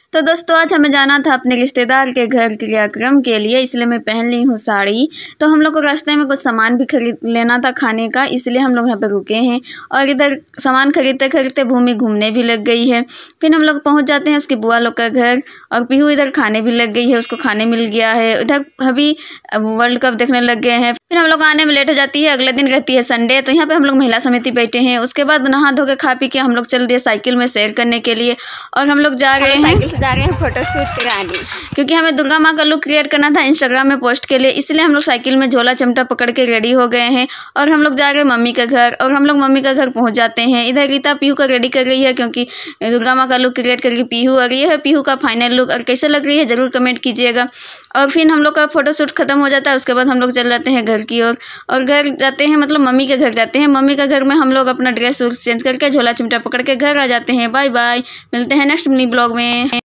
तो दोस्तों आज हमें जाना था अपने रिश्तेदार के घर क्रियाक्रम के लिए, इसलिए मैं पहन ली हूँ साड़ी। तो हम लोग को रास्ते में कुछ सामान भी खरीद लेना था खाने का, इसलिए हम लोग यहाँ पे रुके हैं। और इधर सामान खरीदते खरीदते भूमि घूमने भी लग गई है। फिर हम लोग पहुँच जाते हैं उसकी बुआ लोग का घर, और पीहू इधर खाने भी लग गई है, उसको खाने मिल गया है। इधर अभी वर्ल्ड कप देखने लग गए हैं। फिर हम लोग आने में लेट हो जाती है, अगले दिन रहती है संडे। तो यहाँ पे हम लोग महिला समिति बैठे हैं। उसके बाद नहा धो के खा पी के हम लोग चल दिए साइकिल में सैर करने के लिए। और हम लोग जा रहे हैं फोटोशूट कराने, क्योंकि हमें दुर्गा माँ का लुक क्रिएट करना था इंस्टाग्राम में पोस्ट के लिए। इसलिए हम लोग साइकिल में झोला चिमटा पकड़ के रेडी हो गए हैं। और हम लोग जा रहे हैं मम्मी का घर, और हम लोग मम्मी का घर पहुंच जाते हैं। इधर रीता पीहू का रेडी कर रही है, क्योंकि दुर्गा माँ का लुक क्रिएट करके पीहू। और ये है पीहू का फाइनल लुक, और कैसे लग रही है ज़रूर कमेंट कीजिएगा। और फिर हम लोग का फोटोशूट खत्म हो जाता है। उसके बाद हम लोग चल जाते हैं घर की ओर, और घर जाते हैं मतलब मम्मी के घर जाते हैं। मम्मी का घर में हम लोग अपना ड्रेस चेंज करके झोला चिमटा पकड़ के घर आ जाते हैं। बाय बाय, मिलते हैं नेक्स्ट मिनी ब्लॉग में।